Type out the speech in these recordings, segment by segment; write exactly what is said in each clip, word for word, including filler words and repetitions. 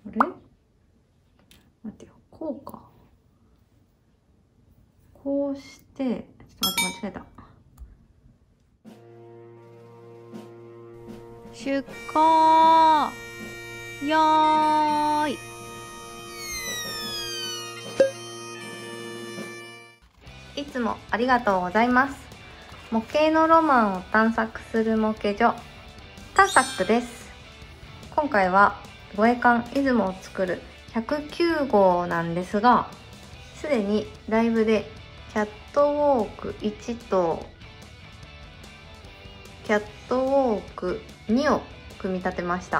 れ待ってよ、こうか。こうして、ちょっと待って、間違えた。出航よーい。いつもありがとうございます。模型のロマンを探索する模型所タサックです。今回は護衛艦出雲を作るひゃくきゅうごうなんですが、すでにライブでキャットウォークいちとキャットウォークにを組み立てました。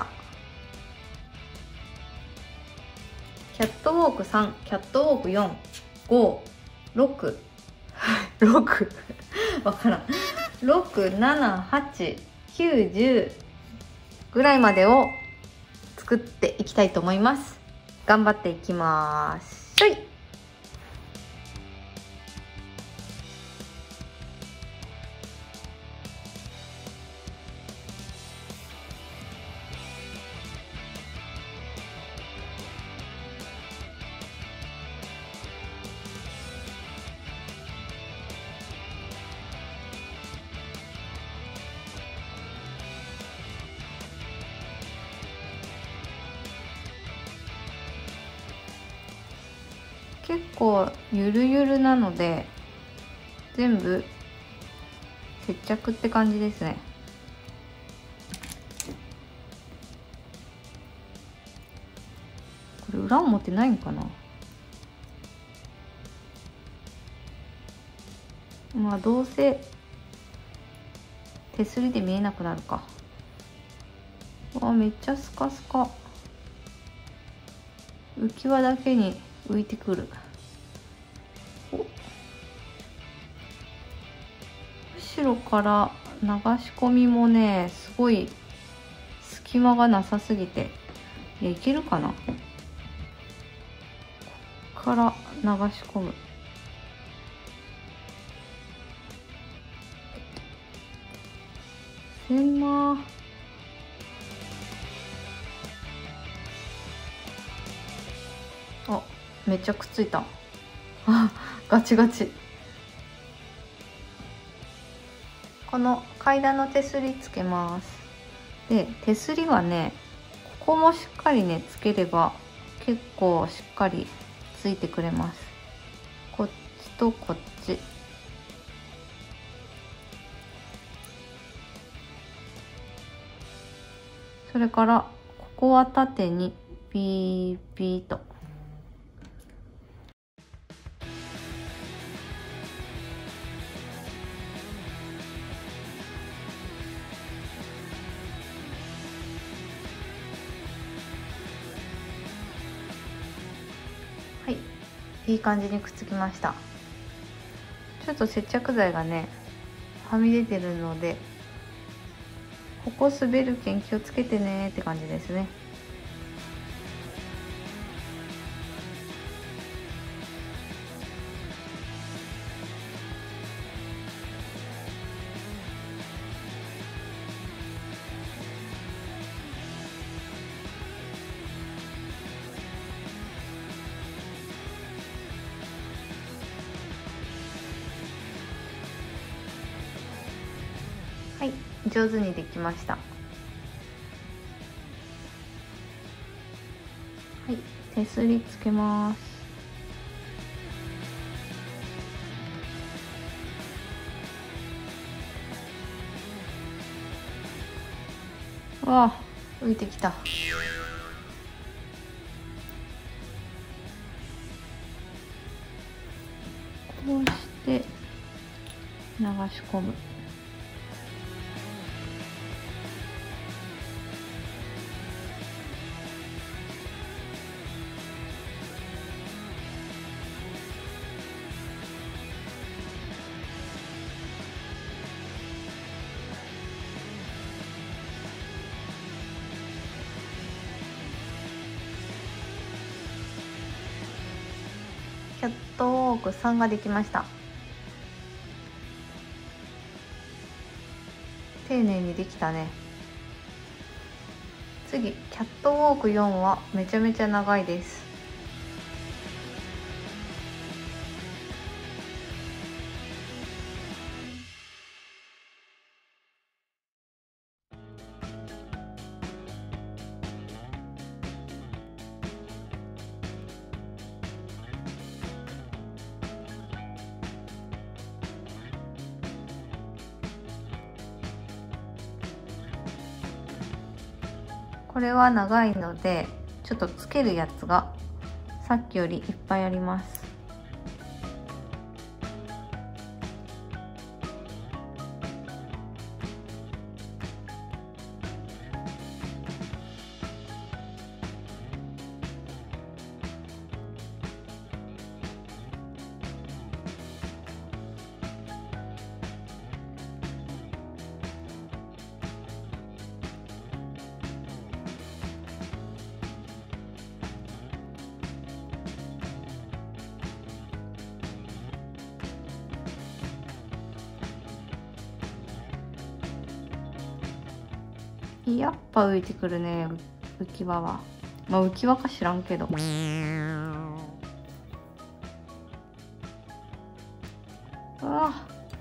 キャットウォークさん、キャットウォークよん、ご、ろく、ろくわからん。ろく、なな、はち、きゅう、じゅうぐらいまでを作っていきたいと思います。頑張っていきます。しょい。結構ゆるゆるなので全部接着って感じですね。これ裏表ないんかな。まあどうせ手すりで見えなくなるか。わあ、めっちゃスカスカ。浮き輪だけに浮いてくる。後ろから流し込みもね、すごい隙間がなさすぎて、いや、いけるかな。こっから流し込む。狭ー。あ、めっちゃくっついた。あ、ガチガチ。この階段の手すりつけます。で、手すりはね、ここもしっかりねつければ結構しっかりついてくれます。こっちとこっち。それからここは縦にピーピーと。はい、いい感じにくっつきました。ちょっと接着剤がねはみ出てるので、ここ滑るけん気をつけてねって感じですね。はい、上手にできました。はい、手すりつけます。わあ、浮いてきた。こうして流し込む。キャットウォークさんができました。丁寧にできたね。 次、キャットウォークよんはめちゃめちゃ長いです。これは長いのでちょっとつけるやつがさっきよりいっぱいあります。やっぱ浮いてくるね、浮き輪は。まあ浮き輪か知らんけど。うわ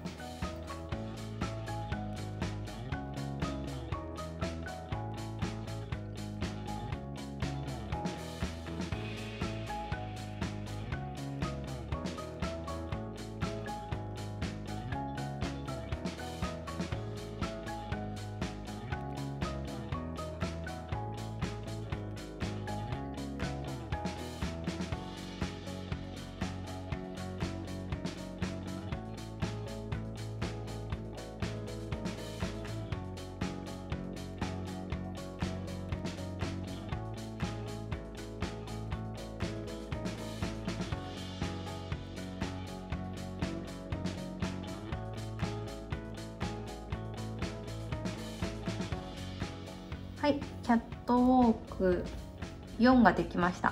はい、キャットウォークよんができました。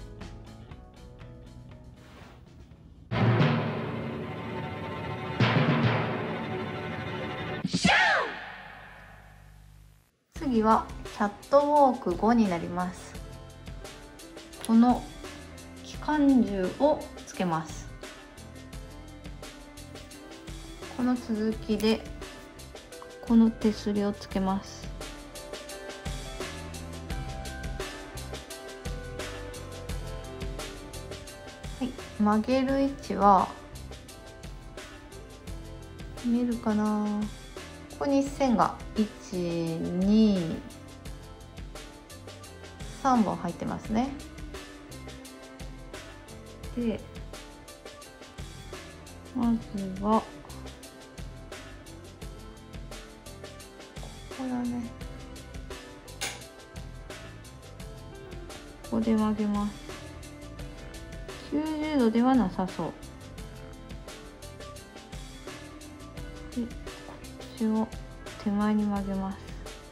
次はキャットウォークごになります。この機関銃をつけます。この続きでこの手すりをつけます。はい、曲げる位置は見えるかな。ここに線がいち、に、さんぼん入ってますね。で、まずはここだね。ここで曲げます。きゅうじゅうどではなさそう。で、こっちを手前に曲げます。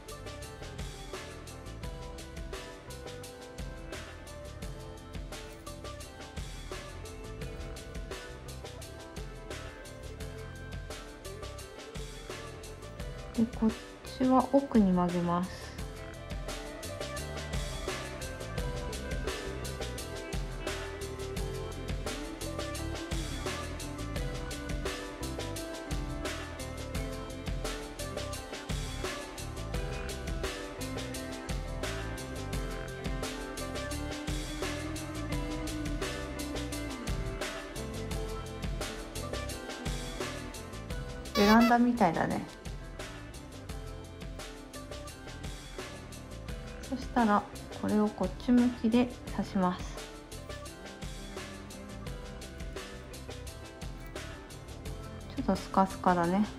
で、こっちは奥に曲げます。ベランダみたいだね。そしたらこれをこっち向きで刺します。ちょっとスカスカだね。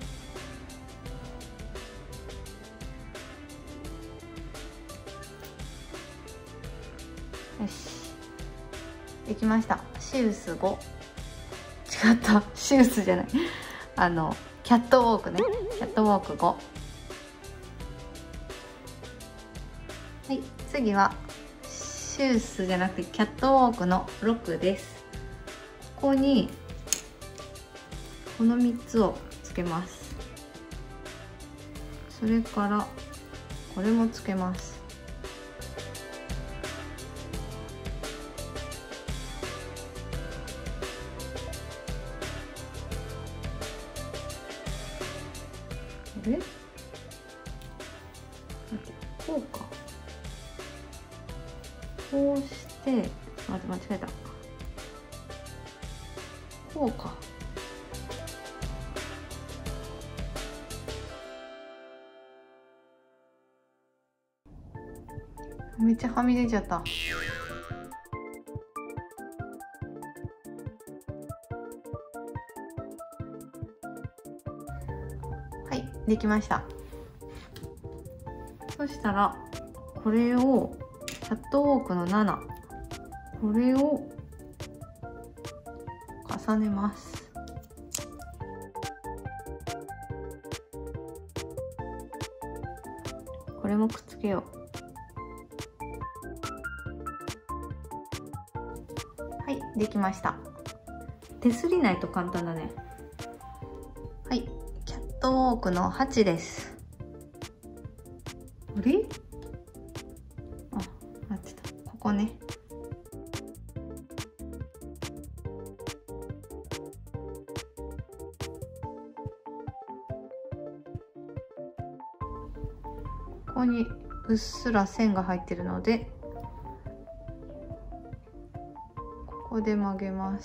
よし、できました。シウスご。違った、シウスじゃない。あのキャットウォークね。キャットウォークご。はい、次はシュースじゃなくてキャットウォークのろくです。ここにこのみっつをつけます。それからこれもつけます。 れこうか。こうしてまず間違えた。こうか。めっちゃはみ出ちゃった。はい、できました。そしたらこれをキャットウォークのなな、これを重ねます。これもくっつけよう。はい、できました。手すりないと簡単だね。はい、キャットウォークのはちです。あれ？あ、待ってた。ここね。ここにうっすら線が入ってるので、ここで曲げます。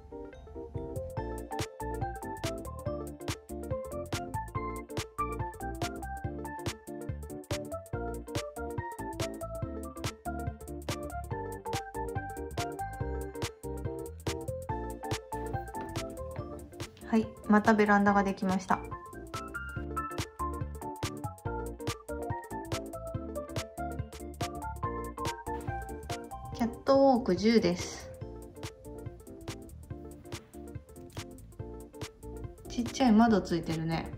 はい、またベランダができました。キャットウォークじゅうです。ちっちゃい窓ついてるね。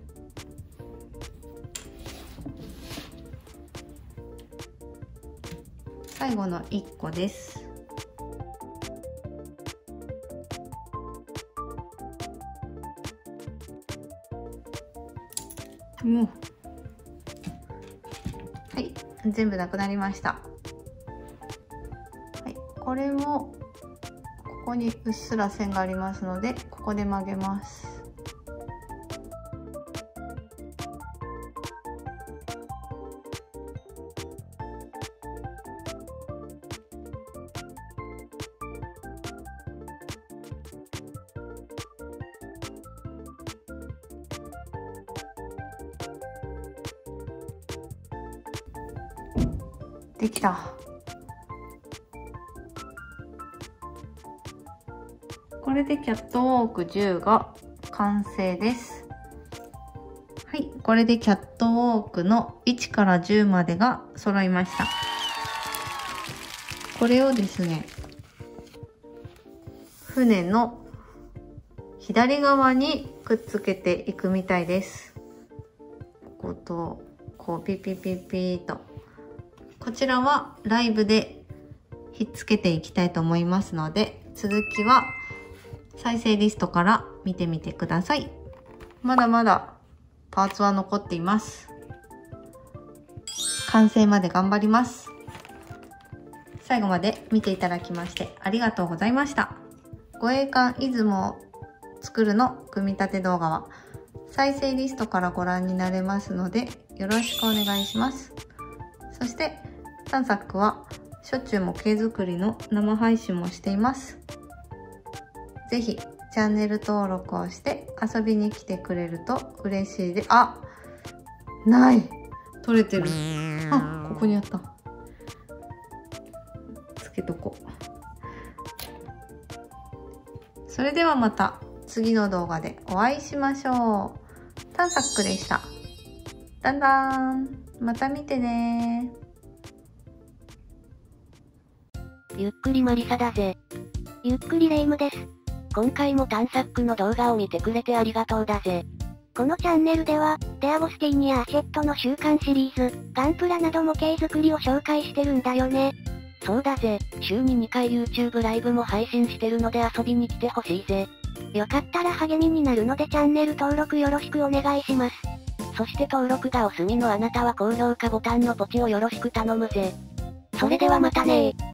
最後のいっこです。もうはい、全部なくなりました。はい、これもここにうっすら線がありますので、ここで曲げます。できた。これでキャットウォークじゅうが完成です。はい、これでキャットウォークのいちからじゅうまでが揃いました。これをですね、船の左側にくっつけていくみたいです。ここと、こうピピピピーと。こちらはライブでひっつけていきたいと思いますので、続きは再生リストから見てみてください。まだまだパーツは残っています。完成まで頑張ります。最後まで見ていただきましてありがとうございました。護衛艦出雲を作るの組み立て動画は再生リストからご覧になれますのでよろしくお願いします。そして探索はしょっちゅう模型作りの生配信もしています。ぜひチャンネル登録をして遊びに来てくれると嬉しいです。あ、ない取れてる。あ、ここにあった。つけとこう。それではまた次の動画でお会いしましょう。探索でした。だんだんまた見てね。 ゆっくりマリサだぜ。 ゆっくりレイムです。 今回も探索の動画を見てくれてありがとうだぜ。 このチャンネルでは、デアゴスティーニやアシェットの週刊シリーズ、ガンプラなど模型作りを紹介してるんだよね。 そうだぜ、週ににかい YouTube ライブも配信してるので遊びに来てほしいぜ。 よかったら励みになるのでチャンネル登録よろしくお願いします。 そして登録がお済みのあなたは高評価ボタンのポチをよろしく頼むぜ。 それではまたねー。